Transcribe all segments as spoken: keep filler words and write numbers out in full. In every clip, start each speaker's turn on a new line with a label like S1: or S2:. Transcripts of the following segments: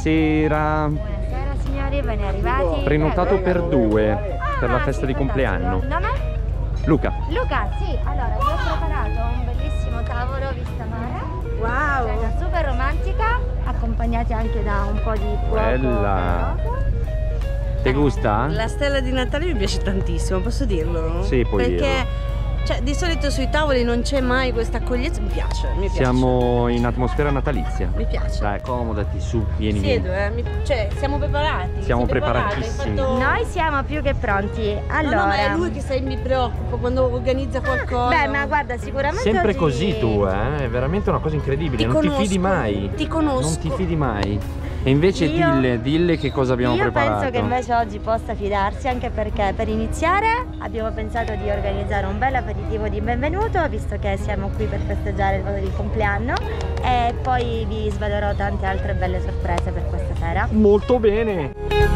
S1: Buonasera.
S2: Buonasera signori, ben arrivati.
S1: Prenotato per due per la festa di compleanno.
S2: Nome?
S1: Luca.
S2: Luca, sì. Allora, vi ho preparato un bellissimo tavolo vista mare.
S3: Wow.
S2: Cena super romantica, accompagnati anche da un po' di fuoco.
S1: Bella. Ti gusta?
S3: La stella di Natale mi piace tantissimo, posso dirlo?
S1: Sì, puoi
S3: Perché
S1: dirlo.
S3: cioè, di solito sui tavoli non c'è mai questa accoglienza. Mi piace, mi piace.
S1: Siamo in atmosfera natalizia.
S3: Mi piace.
S1: Dai, accomodati su, vieni,
S3: Siedo,
S1: vieni.
S3: eh. Mi... Cioè, siamo preparati.
S1: Siamo
S3: Sei preparato?
S1: preparatissimi.
S3: Hai fatto...
S2: Noi siamo più che pronti. Allora,
S3: No, no, ma è lui che sai, mi preoccupa quando organizza qualcosa.
S2: beh, ma guarda, sicuramente
S1: Sempre
S2: oggi...
S1: così tu, eh? È veramente una cosa incredibile,
S3: Ti
S1: non
S3: conosco,
S1: ti fidi mai.
S3: ti conosco.
S1: Non ti fidi mai. E invece
S2: Io-
S1: dille, dille che cosa abbiamo
S2: Io
S1: preparato.
S2: penso che invece oggi possa fidarsi, anche perché per iniziare abbiamo pensato di organizzare un bel aperitivo di benvenuto, visto che siamo qui per festeggiare il vostro compleanno, e poi vi svelerò tante altre belle sorprese per questa sera.
S1: Molto bene.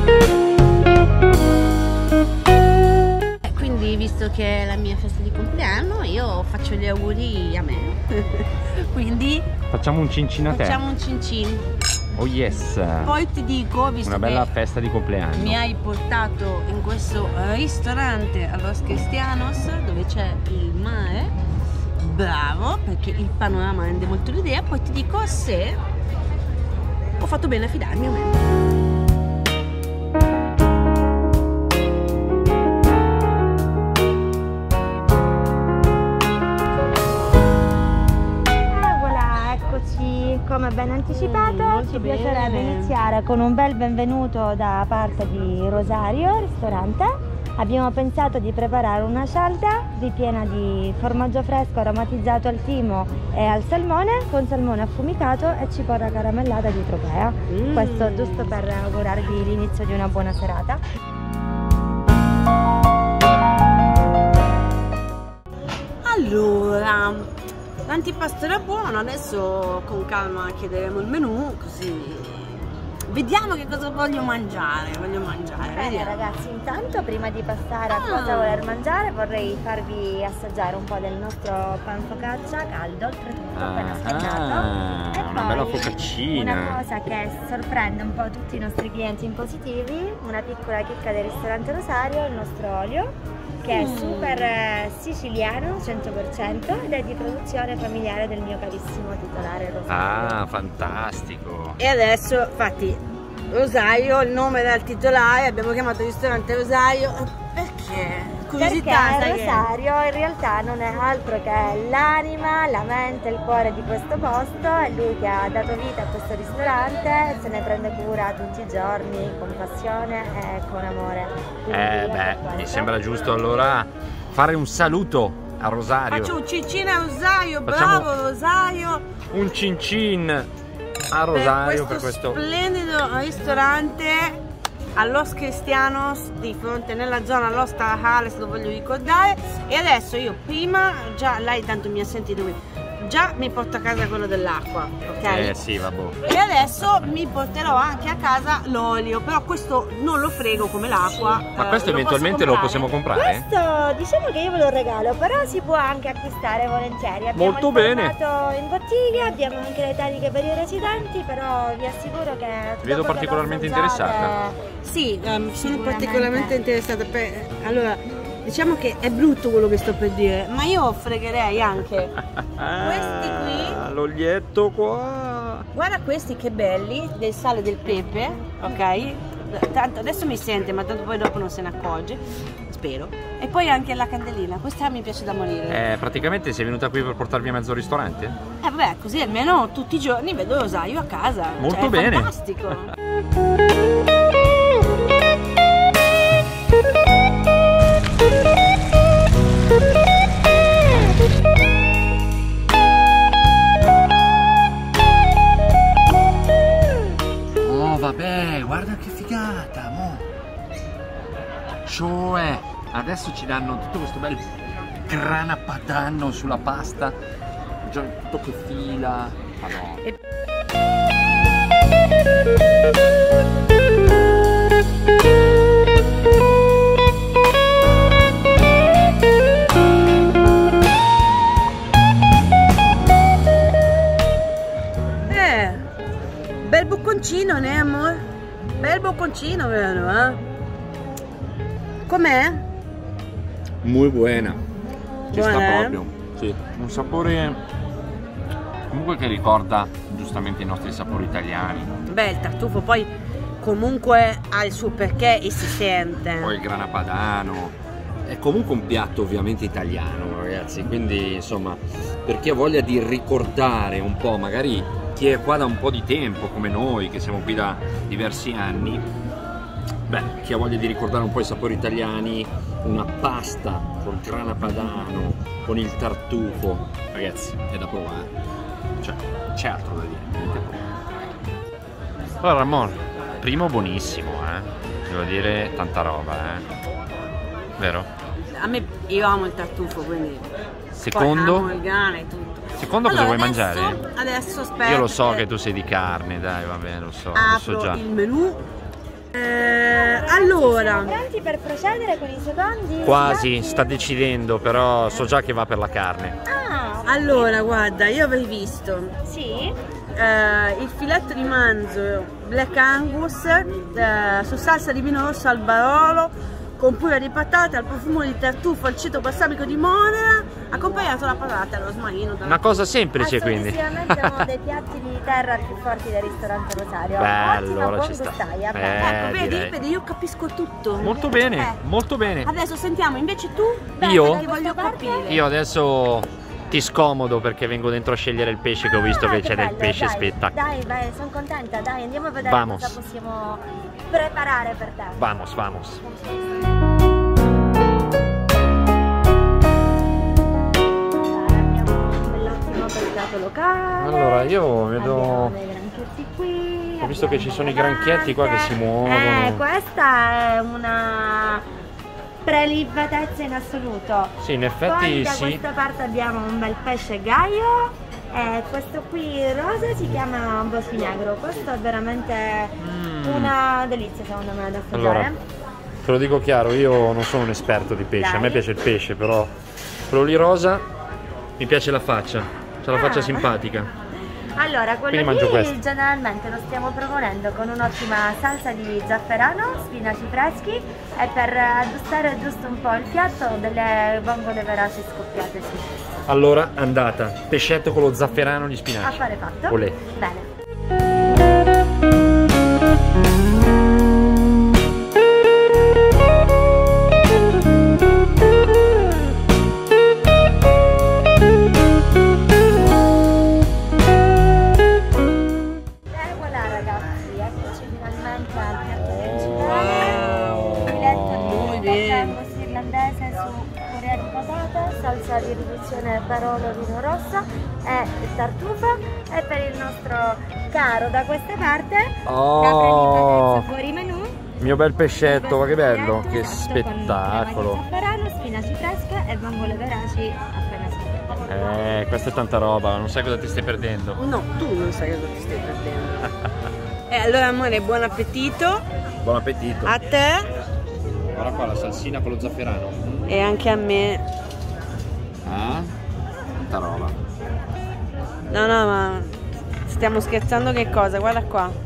S3: E quindi, visto che è la mia festa di compleanno, io faccio gli auguri a me. Quindi
S1: Facciamo un cincino a te.
S3: facciamo un cin cin.
S1: Oh yes.
S3: Poi ti dico, visto
S1: Una bella
S3: che
S1: festa di compleanno.
S3: mi hai portato in questo ristorante a Los Cristianos dove c'è il mare, bravo, perché il panorama rende molto l'idea. Poi ti dico se ho fatto bene a fidarmi o meno.
S2: Come ben anticipato,
S3: Mm,
S2: ci
S3: bene.
S2: piacerebbe iniziare con un bel benvenuto da parte di Rosario Ristorante. Abbiamo pensato di preparare una cialda ripiena di formaggio fresco aromatizzato al timo e al salmone, con salmone affumicato e cipolla caramellata di Tropea.
S3: Mm.
S2: Questo giusto per augurarvi l'inizio di una buona serata.
S3: Allora, l'antipasto era buono, adesso con calma chiederemo il menù, così vediamo che cosa voglio mangiare, voglio mangiare,
S2: Bene
S3: vediamo.
S2: ragazzi, intanto prima di passare a
S3: Ah.
S2: cosa voler mangiare vorrei farvi assaggiare un po' del nostro pan focaccia caldo, oltretutto appena scaldato.
S1: Ah,
S2: E
S1: una
S2: poi
S1: bella focaccina.
S2: una cosa che sorprende un po' tutti i nostri clienti in positivi, una piccola chicca del ristorante Rosario, il nostro olio, che è
S3: Mm.
S2: super eh, siciliano, cento per cento, ed è di produzione familiare del mio carissimo titolare Rosario.
S1: Ah, fantastico.
S3: E adesso, infatti, Rosario, il nome del titolare, abbiamo chiamato il ristorante Rosario, perché? Curiosità,
S2: Perché
S3: sai che-
S2: Rosario in realtà non è altro che l'anima, la mente, il cuore di questo posto, è lui che ha dato vita a questo ristorante, se ne prende cura tutti i giorni con passione e con amore. Quindi
S1: Eh
S2: ecco
S1: beh, mi
S2: questo.
S1: sembra giusto allora fare un saluto a Rosario.
S3: Faccio un cincino a Rosario,
S1: Facciamo-
S3: bravo Rosario!
S1: Un cin cin a Rosario per
S3: per
S1: questo.
S3: questo splendido ristorante a Los Cristianos, di fronte nella zona Los Tarajales, lo voglio ricordare. E adesso io prima, già lei tanto mi ha sentito qui, già mi porto a casa quello dell'acqua, ok?
S1: Eh sì, vabbè.
S3: E adesso mi porterò anche a casa l'olio, però questo non lo frego come l'acqua.
S1: Ma
S3: eh,
S1: questo
S3: lo
S1: eventualmente
S3: posso
S1: lo possiamo comprare?
S2: Questo diciamo che io ve lo regalo, però si può anche acquistare volentieri. Abbiamo
S1: Molto
S2: il
S1: bene.
S2: formato in bottiglia, abbiamo anche le taglie per i residenti, però vi assicuro che
S1: Vedo
S2: dopo che
S1: particolarmente
S2: lo assaggiate-
S1: interessata.
S3: Sì, ehm, sono
S2: Sicuramente.
S3: particolarmente interessata. Per... Allora, diciamo che è brutto quello che sto per dire, ma io fregherei anche questi qui.
S1: Ah, l'olietto qua.
S3: Guarda questi che belli, del sale e del pepe, ok? Tanto adesso mi sente, ma tanto poi dopo non se ne accorge, spero. E poi anche la candelina, questa mi piace da morire.
S1: Eh, praticamente sei venuta qui per portarvi a mezzo ristorante?
S3: Eh vabbè, così almeno tutti i giorni vedo Rosario a casa.
S1: Molto
S3: Cioè, è
S1: bene.
S3: Fantastico.
S1: Oh vabbè, guarda che figata, mo. Cioè, adesso ci danno tutto questo bel grana padano sulla pasta, già tutto che fila. Madonna.
S3: Eh, bel bocconcino, né amore? peperoncino, vero? Eh? Com'è?
S1: Muy buena. Ci
S3: Buona,
S1: sta
S3: eh?
S1: proprio. Sì, un sapore comunque che ricorda giustamente i nostri sapori italiani.
S3: Beh, il tartufo poi comunque ha il suo perché e si sente.
S1: Poi il grana padano. È comunque un piatto ovviamente italiano, ragazzi, quindi insomma, per chi ha voglia di ricordare un po', magari chi è qua da un po' di tempo come noi, che siamo qui da diversi anni, beh, chi ha voglia di ricordare un po' i sapori italiani, una pasta col grana padano, con il tartufo, ragazzi, è da provare, cioè c'è altro da dire, niente provare. Allora Ramon, primo buonissimo, eh, devo dire tanta roba, eh, vero?
S3: A me, io amo il tartufo, quindi
S1: Secondo?
S3: poi amo il grana e tutto.
S1: Secondo
S3: Allora,
S1: cosa vuoi
S3: adesso,
S1: mangiare?
S3: Adesso aspetta.
S1: Io lo so che tu sei di carne, dai, va bene, lo so, lo so
S3: apro
S1: già.
S3: il menù. Eh, allora,
S2: Pronti per procedere con i secondi?
S1: Quasi,
S2: piatti?
S1: sta decidendo, però so già che va per la carne.
S2: Ah,
S3: allora, guarda, io avrei visto
S2: sì.
S3: eh, il filetto di manzo Black Angus eh, su salsa di vino rosso al barolo con pure di patate, al profumo di tartufo, al ceto balsamico di Modena, accompagnato da patate allo smaino.
S1: Una cosa semplice, quindi.
S2: Assolutamente uno dei piatti di terra più forti del ristorante Rosario.
S1: Bello,
S2: Ottima,
S1: ora
S2: buon
S1: ci sta.
S2: gustaia.
S1: Eh,
S3: Ecco, vedi,
S1: direi.
S3: vedi, io capisco tutto.
S1: Molto bene,
S3: Eh.
S1: molto bene.
S3: Adesso sentiamo, invece tu?
S1: Io?
S3: Ti voglio capire.
S1: Io adesso ti scomodo perché vengo dentro a scegliere il pesce, che ho visto
S2: Ah,
S1: che
S2: che
S1: c'è del
S2: bello,
S1: pesce
S2: dai,
S1: spettacolare.
S2: Dai, vai, sono contenta, dai, andiamo a vedere
S1: Vamos.
S2: cosa possiamo preparare per te.
S1: Vamos, vamos.
S2: Abbiamo un bell'ottimo pescato locale.
S1: Allora, io vedo...
S2: Abbiamo dei granchietti qui.
S1: Ho visto che ci sono i
S2: abbiamo
S1: granchietti qua che si muovono.
S2: Eh, questa è una prelibatezza in assoluto.
S1: Sì, in
S2: Poi
S1: effetti
S2: da
S1: sì.
S2: questa parte abbiamo un bel pesce gaio. E questo qui rosa si chiama bosfinegro. Questo è veramente
S1: Mm.
S2: una delizia secondo me da assaggiare.
S1: Allora, te lo dico chiaro, io non sono un esperto di pesce, a me
S2: Dai.
S1: piace il pesce, però quello lì rosa mi piace la faccia, c'ha la faccia
S2: Ah.
S1: simpatica.
S2: Allora,
S1: Quindi
S2: quello
S1: mangio
S2: lì
S1: questo.
S2: generalmente lo stiamo proponendo con un'ottima salsa di zafferano, spinaci freschi e per aggiustare giusto un po' il piatto delle vongole veraci scoppiate su.
S1: Allora, andata, pescetto con lo zafferano e gli spinaci.
S2: Affare fatto?
S1: Olè.
S2: Bene. E voilà ragazzi, eccoci finalmente al piatto principale.
S1: Oh.
S2: Filetto
S3: Muy
S2: di
S3: bien.
S2: Black Angus irlandese su purea di patate, salsa di riduzione Barolo vino rosso e tartufo. E per il nostro caro da questa parte,
S1: Oh.
S2: la prelibatezza fuori menù.
S1: Mio bel pescetto, ma che bello,
S2: Filetto,
S1: che
S2: esatto, con
S1: spettacolo.
S2: crema di zafferano, spinaci fresche e vongole veraci appena scoppiate.
S1: Eh, questa è tanta roba, non sai cosa ti stai perdendo.
S3: No, tu non sai cosa ti stai perdendo. E allora amore, buon appetito
S1: Buon appetito.
S3: a te
S1: Guarda qua la salsina con lo zafferano.
S3: e anche a me.
S1: Ah, tanta roba.
S3: No, no, ma stiamo scherzando, che cosa? Guarda qua.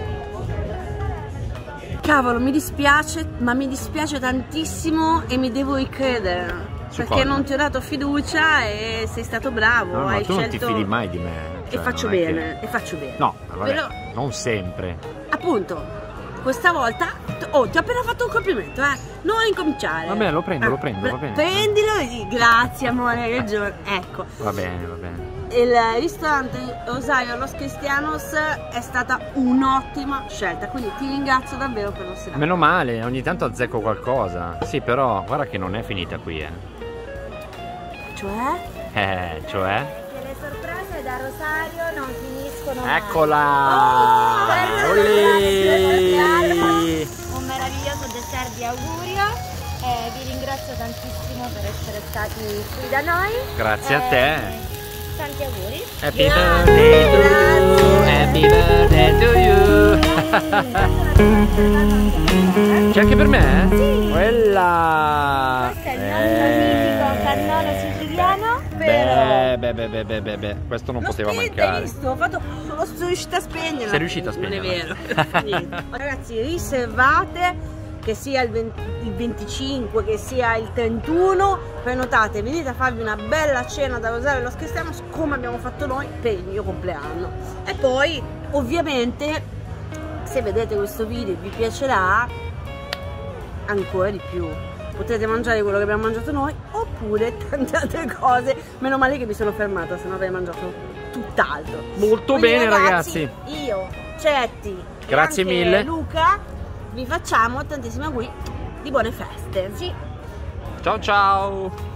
S3: Cavolo, mi dispiace, ma mi dispiace tantissimo e mi devo ricredere.
S1: Su
S3: Perché
S1: cosa?
S3: non ti ho dato fiducia e sei stato bravo.
S1: No, ma
S3: hai
S1: tu non
S3: scelto...
S1: ti fidi mai di me.
S3: E
S1: cioè,
S3: faccio
S1: non è
S3: bene,
S1: che-
S3: e faccio bene.
S1: No, vabbè,
S3: Però,
S1: non sempre.
S3: appunto, questa volta... Oh, ti ho appena fatto un complimento, eh. Non incominciare.
S1: Va bene, lo prendo, lo
S3: Eh,
S1: prendo,
S3: pre-
S1: va bene.
S3: Prendilo e di grazie amore, hai ragione. Ecco.
S1: Va bene, va bene.
S3: Il ristorante Rosario Los Cristianos è stata un'ottima scelta, quindi ti ringrazio davvero per l'osservazione.
S1: Meno male, ogni tanto azzecco qualcosa. Sì, però guarda che non è finita qui, eh.
S3: Cioè?
S1: Eh, cioè?
S2: Che le sorprese da Rosario non finiscono mai.
S1: Eccola!
S2: Per
S1: Olè!
S2: un meraviglioso dessert di augurio e vi ringrazio tantissimo per essere stati qui da noi.
S1: Grazie a
S2: E
S1: te.
S2: Tanti auguri.
S1: Happy
S3: Grazie,
S1: birthday to you! Happy birthday to you! C'è anche per me?
S2: Sì.
S1: Quella!
S2: Questo è il nostro tipico cannolo siciliano, però
S1: Beh, beh, beh, beh, beh, beh, beh, beh. Questo non
S3: L'ho
S1: poteva
S3: spenta,
S1: mancare.
S3: hai visto? Ho fatto, sono riuscita a spegnerla.
S1: Sei riuscita a
S3: Non è
S1: spegnerla.
S3: vero. Niente. Ragazzi, riservate, che sia il, venti, il venticinque, che sia il trentuno, prenotate, venite a farvi una bella cena da Rosario Los Cristianos come abbiamo fatto noi per il mio compleanno. E poi, ovviamente, se vedete questo video e vi piacerà, ancora di più. Potete mangiare quello che abbiamo mangiato noi oppure tante altre cose. Meno male che mi sono fermata, se no avrei mangiato tutt'altro.
S1: Molto
S3: Quindi,
S1: bene ragazzi.
S3: Io, Cetti,
S1: Grazie
S3: e anche
S1: mille.
S3: Luca, vi facciamo tantissimi auguri di buone feste.
S2: Sì.
S1: Ciao ciao.